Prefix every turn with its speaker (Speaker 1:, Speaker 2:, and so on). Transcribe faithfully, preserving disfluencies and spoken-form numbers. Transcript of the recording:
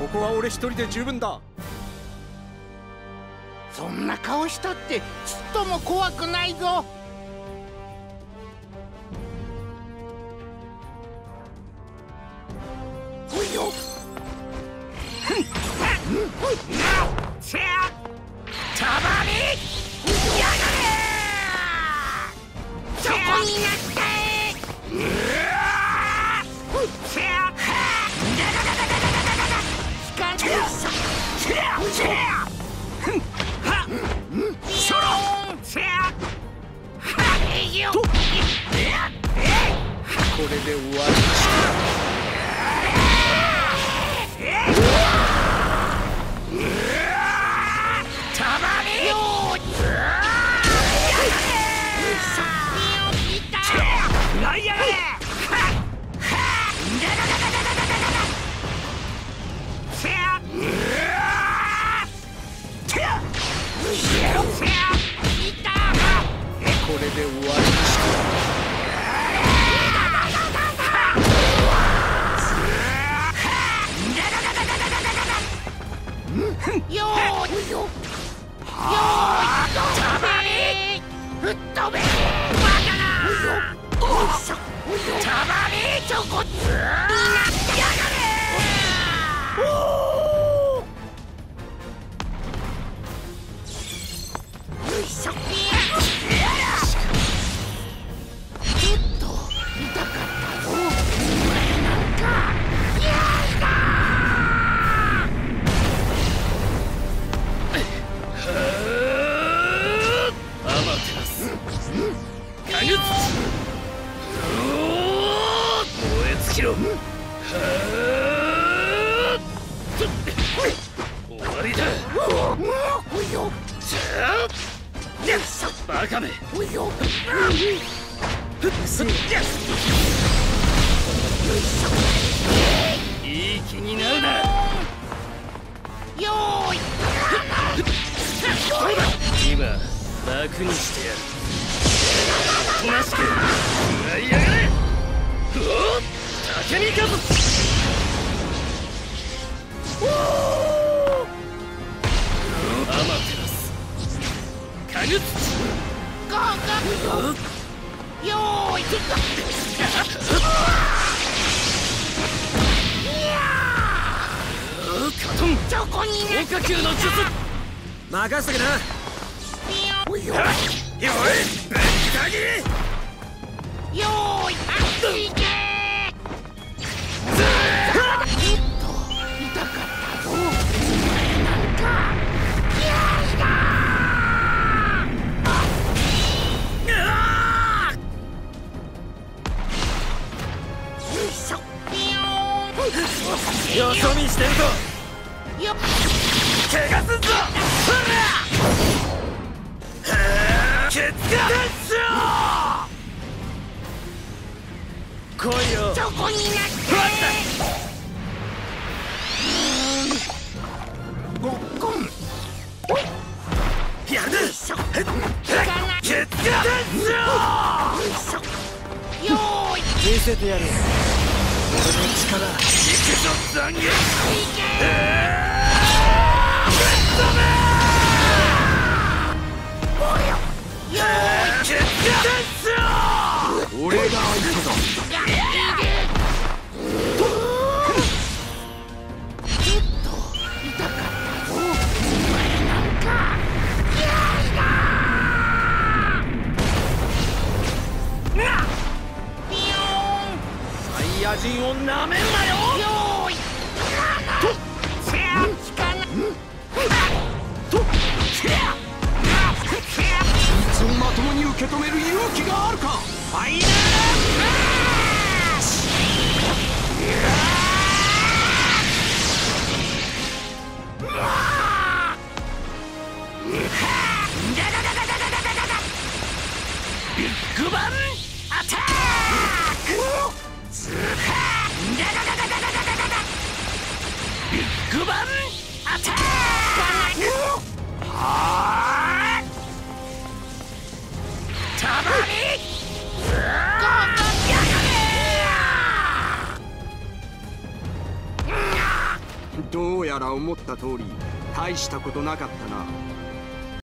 Speaker 1: こは俺一人で十分だ。
Speaker 2: そんな顔したってちっとも怖くないぞ。おいよ。たまにやがれ。そこになって
Speaker 1: これで終わりにした。たまによーいやがれ。これで終わりにした。よーいよーいたまに吹っ飛べバカな。たまにちょこっつやがれ。よいしょ。終わりだ。バカめ。いい気になるな。よーい。今楽にしてやる。おとなしく食らいやがれ。おっ竹見かず。おおアマテラスカグツゴーゴーよーいカトンチョコになった球の術任せとけな。おいよよいぶった切りよーいあっいけよそ見してるぞ。よっ怪我すんぞ。ほらケツが来いよ。チョコになってごっこんやる。ケツがよーい見せてやる。俺の力行くぞ残月。いけ俺が相手だ。ちょっと痛かったぞ。お前なんかやだ。サイヤ人をなめんなよ。よーいとせや聞かなとせやいつまともに受け止める勇気があるか。ファイナルマッシュ。ビッグバンアタック。ビッグバンアタック。はあたまにゴーゴーやがれ。
Speaker 3: どうやら思った通り大したことなかったな。